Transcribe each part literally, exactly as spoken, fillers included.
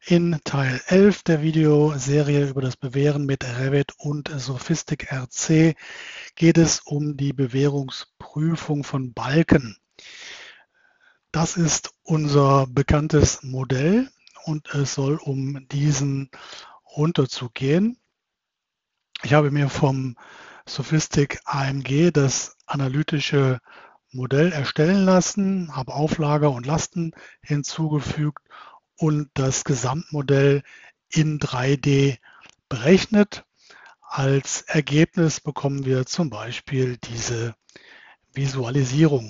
In Teil elf der Videoserie über das Bewehren mit Revit und Sophistic R C geht es um die Bewährungsprüfung von Balken. Das ist unser bekanntes Modell und es soll um diesen Unterzug gehen. Ich habe mir vom Sophistic A M G das analytische Modell erstellen lassen, habe Auflager und Lasten hinzugefügt und das Gesamtmodell in drei D berechnet. Als Ergebnis bekommen wir zum Beispiel diese Visualisierung.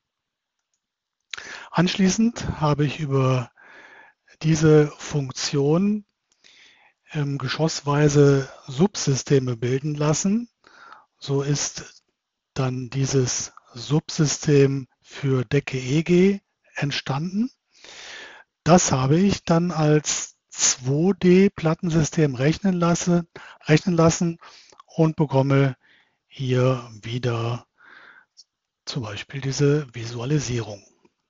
Anschließend habe ich über diese Funktion ähm, geschossweise Subsysteme bilden lassen. So ist dann dieses Subsystem für Decke E G entstanden. Das habe ich dann als zwei D-Plattensystem rechnen lassen, rechnen lassen und bekomme hier wieder zum Beispiel diese Visualisierung.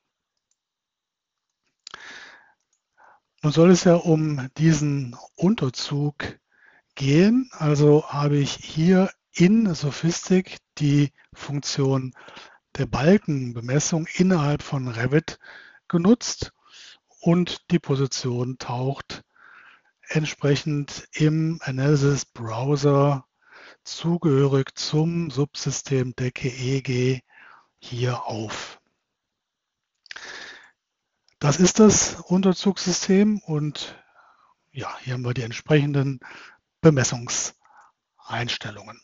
Nun soll es ja um diesen Unterzug gehen, also habe ich hier in Sophistic die Funktion der Balkenbemessung innerhalb von Revit genutzt und die Position taucht entsprechend im Analysis Browser zugehörig zum Subsystem Decke E G hier auf. Das ist das Unterzugssystem und ja, hier haben wir die entsprechenden Bemessungseinstellungen.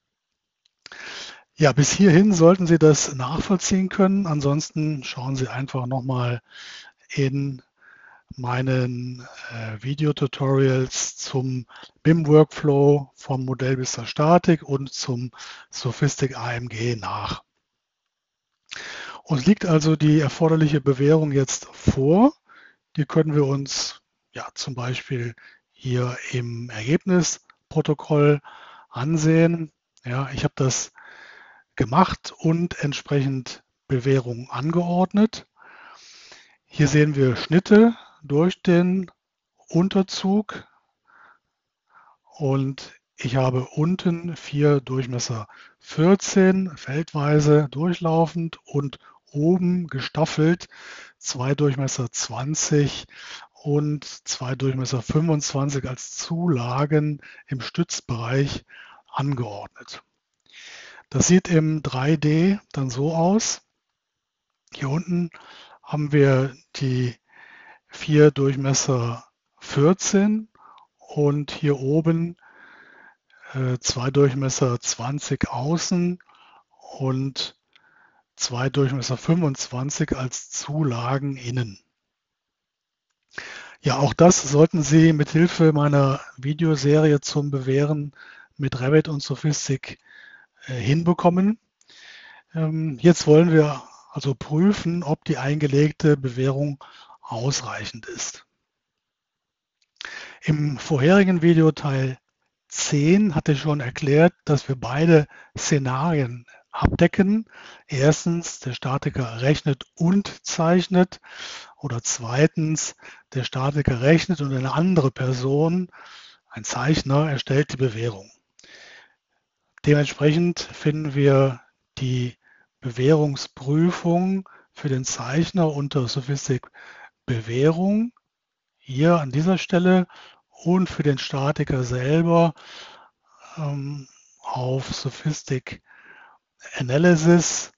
Ja, bis hierhin sollten Sie das nachvollziehen können. Ansonsten schauen Sie einfach nochmal in meinen äh, Videotutorials zum B I M-Workflow vom Modell bis zur Statik und zum Sophistic A M G nach. Uns liegt also die erforderliche Bewährung jetzt vor. Die können wir uns ja zum Beispiel hier im Ergebnisprotokoll ansehen. Ja, ich habe das gemacht und entsprechend Bewährung angeordnet. Hier sehen wir Schnitte durch den Unterzug und ich habe unten vier Durchmesser vierzehn feldweise durchlaufend und oben gestaffelt zwei Durchmesser zwanzig und zwei Durchmesser fünfundzwanzig als Zulagen im Stützbereich angeordnet. Das sieht im drei D dann so aus. Hier unten haben wir die vier Durchmesser vierzehn und hier oben äh, zwei Durchmesser zwanzig außen und zwei Durchmesser fünfundzwanzig als Zulagen innen. Ja, auch das sollten Sie mit Hilfe meiner Videoserie zum Bewehren mit Revit und Sophistic äh, hinbekommen. Ähm, jetzt wollen wir also prüfen, ob die eingelegte Bewährung ausreichend ist. Im vorherigen Video Teil zehn hatte ich schon erklärt, dass wir beide Szenarien abdecken. Erstens, der Statiker rechnet und zeichnet. Oder zweitens, der Statiker rechnet und eine andere Person, ein Zeichner, erstellt die Bewährung. Dementsprechend finden wir die Bewährungsprüfung für den Zeichner unter Sophistic Bewährung hier an dieser Stelle und für den Statiker selber ähm, auf Sophistic Analysis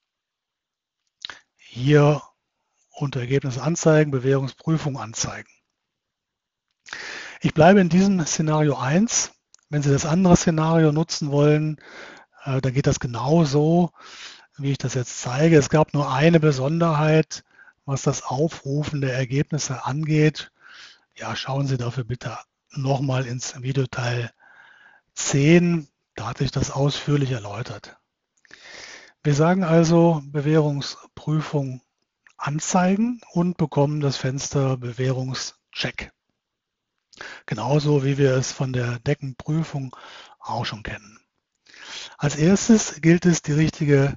hier unter Ergebnis anzeigen, Bewährungsprüfung anzeigen. Ich bleibe in diesem Szenario eins. Wenn Sie das andere Szenario nutzen wollen, äh, dann geht das genauso, wie ich das jetzt zeige. Es gab nur eine Besonderheit, was das Aufrufen der Ergebnisse angeht. Ja, schauen Sie dafür bitte nochmal ins Videoteil zehn. Da hatte ich das ausführlich erläutert. Wir sagen also Bewährungsprüfung anzeigen und bekommen das Fenster Bewährungscheck. Genauso wie wir es von der Deckenprüfung auch schon kennen. Als erstes gilt es, die richtige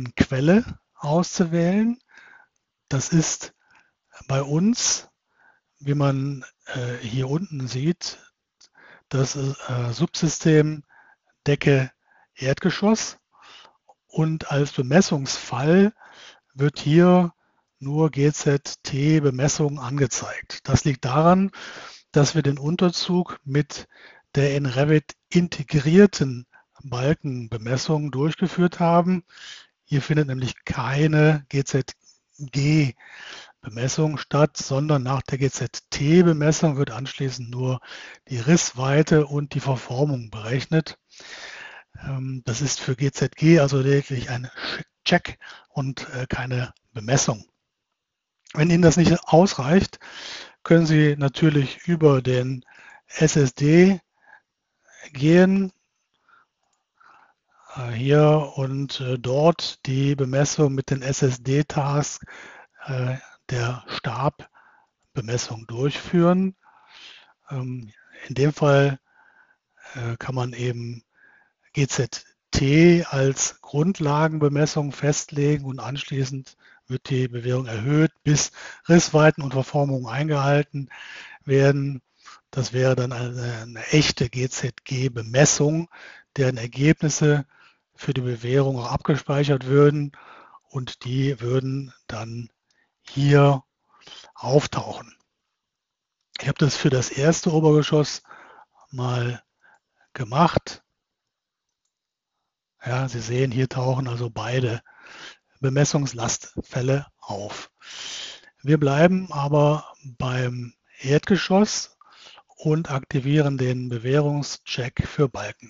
Datenquelle auszuwählen. Das ist bei uns wie man äh, hier unten sieht, das äh, Subsystem Decke Erdgeschoss und als Bemessungsfall wird hier nur G Z T-Bemessung angezeigt. Das liegt daran, dass wir den Unterzug mit der in Revit integrierten Balkenbemessung durchgeführt haben. Hier findet nämlich keine G Z G-Bemessung statt, sondern nach der G Z T-Bemessung wird anschließend nur die Rissweite und die Verformung berechnet. Das ist für G Z G also lediglich ein Check und keine Bemessung. Wenn Ihnen das nicht ausreicht, können Sie natürlich über den S S D gehen hier und dort die Bemessung mit den S S D-Tasks der Stabbemessung durchführen. In dem Fall kann man eben G Z T als Grundlagenbemessung festlegen und anschließend wird die Bewegung erhöht, bis Rissweiten und Verformungen eingehalten werden. Das wäre dann eine, eine echte G Z G-Bemessung, deren Ergebnisse für die Bewährung auch abgespeichert würden und die würden dann hier auftauchen. Ich habe das für das erste Obergeschoss mal gemacht. Ja, Sie sehen, hier tauchen also beide Bemessungslastfälle auf. Wir bleiben aber beim Erdgeschoss und aktivieren den Bewährungscheck für Balken.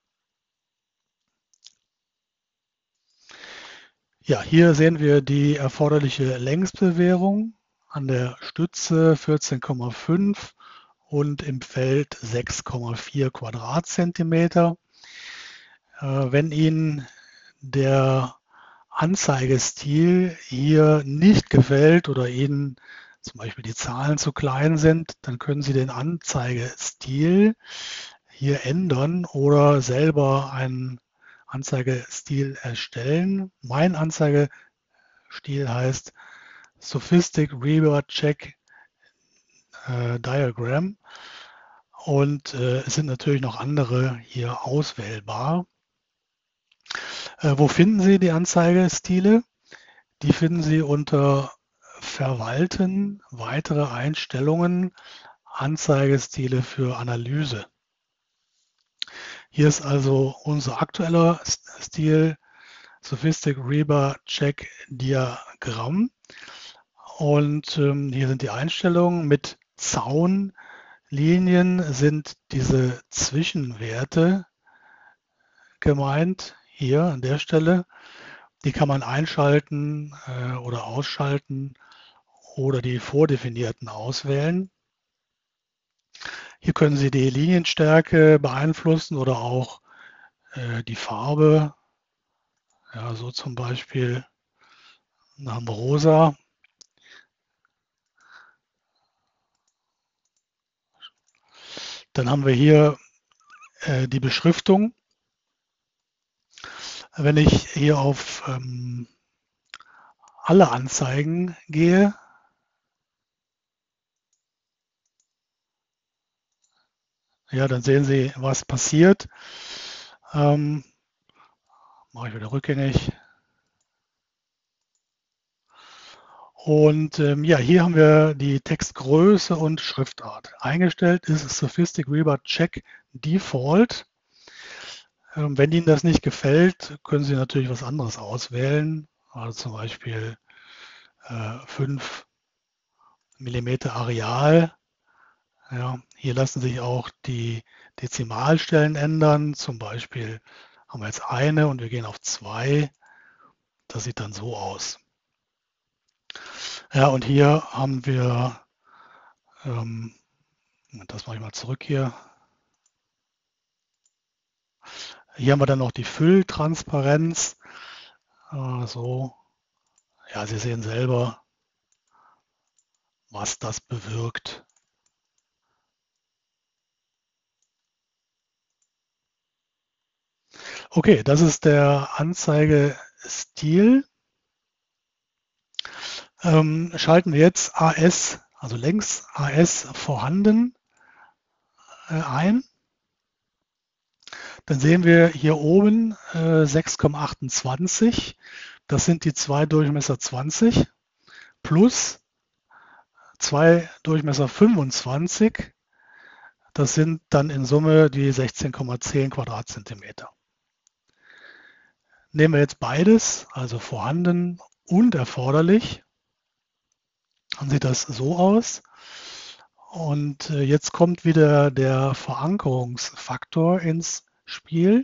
Ja, hier sehen wir die erforderliche Längsbewährung an der Stütze vierzehn Komma fünf und im Feld sechs Komma vier Quadratzentimeter. Wenn Ihnen der Anzeigestil hier nicht gefällt oder Ihnen zum Beispiel die Zahlen zu klein sind, dann können Sie den Anzeigestil hier ändern oder selber einen Anzeigestil erstellen. Mein Anzeigestil heißt Sophistic Rebar Check äh, Diagram und äh, es sind natürlich noch andere hier auswählbar. Äh, wo finden Sie die Anzeigestile? Die finden Sie unter Verwalten, weitere Einstellungen, Anzeigestile für Analyse. Hier ist also unser aktueller Stil, Sophistic Rebar Check Diagramm. Und ähm, hier sind die Einstellungen. Mit Zaunlinien sind diese Zwischenwerte gemeint, hier an der Stelle. Die kann man einschalten äh, oder ausschalten oder die vordefinierten auswählen. Hier können Sie die Linienstärke beeinflussen oder auch äh, die Farbe. Ja, so zum Beispiel nach dem Rosa. Dann haben wir hier äh, die Beschriftung. Wenn ich hier auf ähm, alle Anzeigen gehe, ja, dann sehen Sie, was passiert. Ähm, mache ich wieder rückgängig. Und ähm, ja, hier haben wir die Textgröße und Schriftart. Eingestellt ist Sophistic Rebar Check Default. Ähm, wenn Ihnen das nicht gefällt, können Sie natürlich was anderes auswählen. Also zum Beispiel äh, fünf Millimeter Areal. Ja, hier lassen sich auch die Dezimalstellen ändern. Zum Beispiel haben wir jetzt eine und wir gehen auf zwei. Das sieht dann so aus. Ja, und hier haben wir, ähm, das mache ich mal zurück hier. Hier haben wir dann noch die Fülltransparenz. Äh, so, ja, Sie sehen selber, was das bewirkt. Okay, das ist der Anzeigestil. Ähm, schalten wir jetzt A S also längs A S vorhanden, äh, ein. Dann sehen wir hier oben äh, sechs Komma achtundzwanzig. Das sind die zwei Durchmesser zwanzig plus zwei Durchmesser fünfundzwanzig. Das sind dann in Summe die sechzehn Komma zehn Quadratzentimeter. Nehmen wir jetzt beides, also vorhanden und erforderlich, dann sieht das so aus. Und äh, jetzt kommt wieder der Verankerungsfaktor ins Spiel.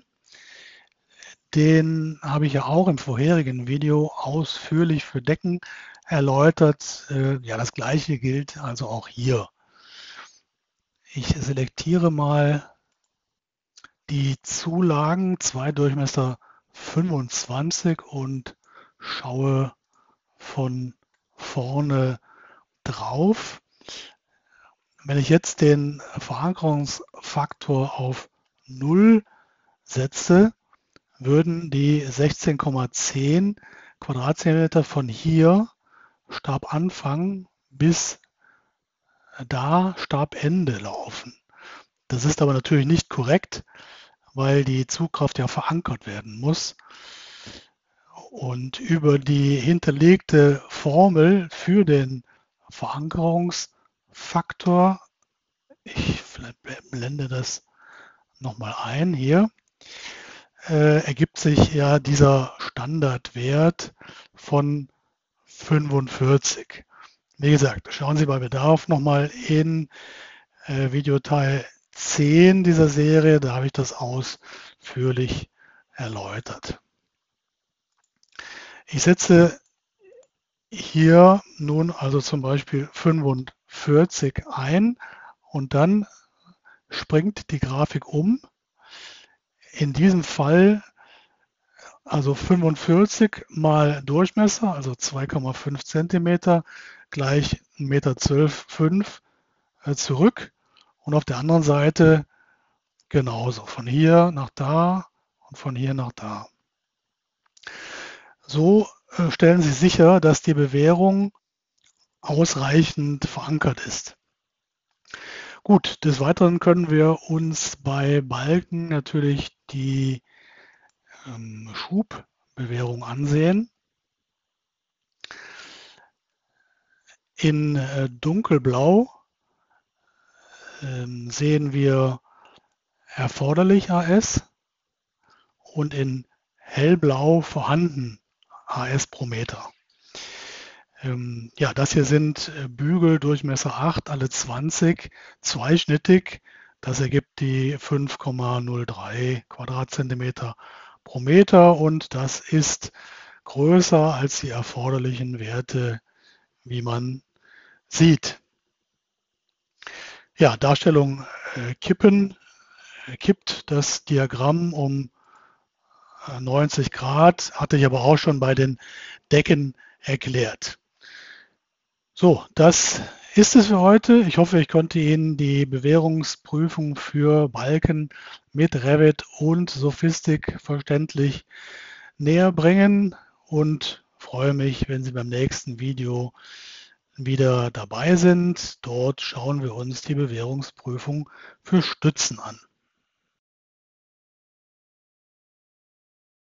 Den habe ich ja auch im vorherigen Video ausführlich für Decken erläutert. Äh, ja, das gleiche gilt also auch hier. Ich selektiere mal die Zulagen, zwei Durchmesser fünfundzwanzig und schaue von vorne drauf. Wenn ich jetzt den Verankerungsfaktor auf null setze, würden die sechzehn Komma zehn Quadratzentimeter von hier Stabanfang bis da Stabende laufen. Das ist aber natürlich nicht korrekt, weil die Zugkraft ja verankert werden muss. Und über die hinterlegte Formel für den Verankerungsfaktor, ich blende das nochmal ein hier, äh, ergibt sich ja dieser Standardwert von fünfundvierzig. Wie gesagt, schauen Sie bei Bedarf nochmal in äh, Videoteil zehn dieser Serie, da habe ich das ausführlich erläutert. Ich setze hier nun also zum Beispiel fünfundvierzig ein und dann springt die Grafik um. In diesem Fall also fünfundvierzig mal Durchmesser, also zwei Komma fünf Zentimeter gleich ein Meter zwölf Komma fünf äh, zurück und auf der anderen Seite genauso, von hier nach da und von hier nach da. So äh, stellen Sie sicher, dass die Bewehrung ausreichend verankert ist. Gut, des Weiteren können wir uns bei Balken natürlich die ähm, Schubbewehrung ansehen. In äh, dunkelblau ähm, sehen wir erforderlich A S und in hellblau vorhanden A S pro Meter. Ähm, ja, das hier sind äh, Bügel Durchmesser acht, alle zwanzig, zweischnittig. Das ergibt die fünf Komma null drei Quadratzentimeter pro Meter und das ist größer als die erforderlichen Werte, wie man sieht. Ja, Darstellung äh, kippen, äh, kippt das Diagramm um äh, neunzig Grad, hatte ich aber auch schon bei den Decken erklärt. So, das ist es für heute. Ich hoffe, ich konnte Ihnen die Bewährungsprüfung für Balken mit Revit und Sophistik verständlich näher bringen und freue mich, wenn Sie beim nächsten Video wieder dabei sind. Dort schauen wir uns die Bewährungsprüfung für Stützen an.